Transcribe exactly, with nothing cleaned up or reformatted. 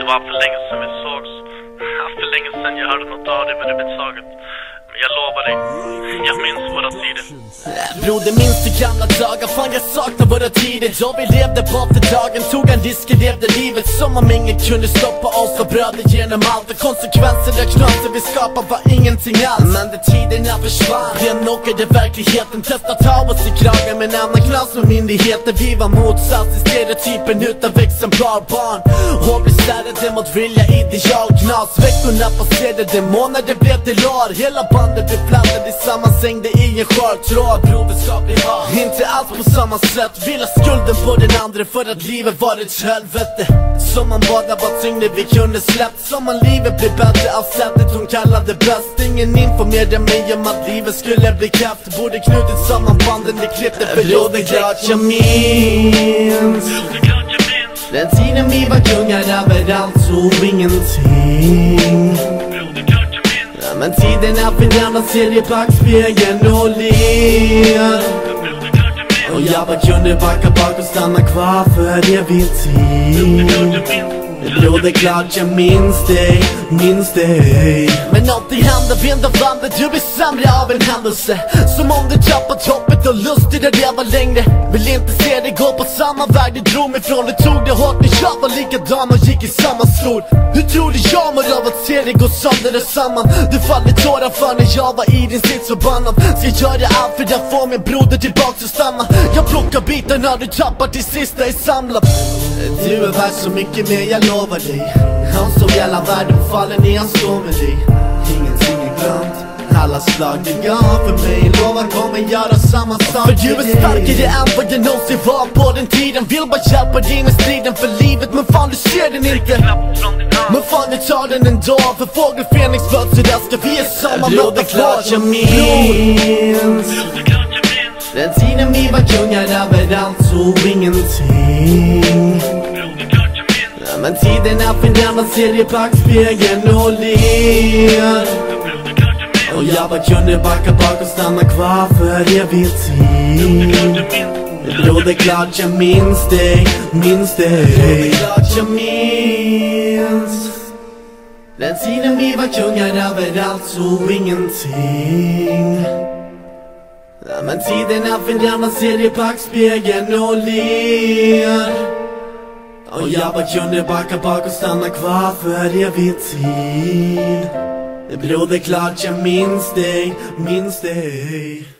var för länge sedan vi sågs. För länge sedan jag hörde något av dig med det betsaget. Men jag lovar dig, jag minns våra tider. Broder, minns du gamla dagar? Fan, jag saknar våra tider. Då vi levde på dagen, tog en risk, levde livet som om ingen kunde stoppa oss. Och bröder genom allt och konsekvenser och knaser vi skapar var ingenting alls. Men de tiderna försvann, den knockade verkligheten. Testa ta oss i kragen med en annan klass med myndigheter. Vi var motsats i stereotypen utav exemplarbarn. Och blev särade mot vilja, ideal, knas. Veckorna passerade, månader blev till år. Hela bandet blev blandade samman, sängde i en skör tråd. Broderskap vi har, inte alls på samma sätt. Vila skulden på den andra för att livet var ett helvete. Som man bara var tyngre vi kunde släppt. Som man livet blev bättre av sättet hon kallade bäst. Ingen informerade mig om att livet skulle bli kraft. Borde knutit samman banden, det klippte för jag det klart jag minns. Den tiden vi var kungar överallt och ingenting. Ja, men tiderna förändras, ser i backspegeln och ler. Och jag bara kunde backa bak och stanna kvar för evig tid. Bror, det är klart jag minns dig, minns dig. Men någonting händer, vind av landet, du blir sämre av en händelse. Som om du tappat hoppet och lustigt att leva längre. Vill inte se dig gå på samma väg du drog mig från. Du tog det hårt när jag var likadan och gick i samma skor. Hur tror du jag mår av att se dig gå sönder och samman? Du faller tårar för när jag var i din sits förbannad. Ska göra allt för att få min broder tillbaks och stanna. Jag plockar bitar när du tappar till sista är samlat. Du är värd så mycket mer, jag lovar dig. Han som hela världen faller ner, han står med dig. Ingenting är glömt, alla slag du gav för mig. Lovar kommer göra samma sak. För du är starkare än vad jag någonsin var på den tiden. Vill bara hjälpa dig med striden för livet, men fan du ser den inte. Men fan du tar den ändå. För fågel Fenix föds så där ska vi är samma. Bror, det är klart jag minns. Den tiden vi var kungar överallt och ingenting. Ja, men tiderna förändras, ser i backspegeln och ler. Och jag bara kunde backa bak och stanna kvar för evig tid. Bror, det är klart jag minns dig, minns dig. Bror, det är klart jag minns. Den tiden vi var kungar överallt och ingenting. Ja, men tiderna förändras, ser i backspegeln och ler. Och jag bara kunde backa bak och stanna kvar för evig tid. Bror, det är klart jag minns dig, minns dig.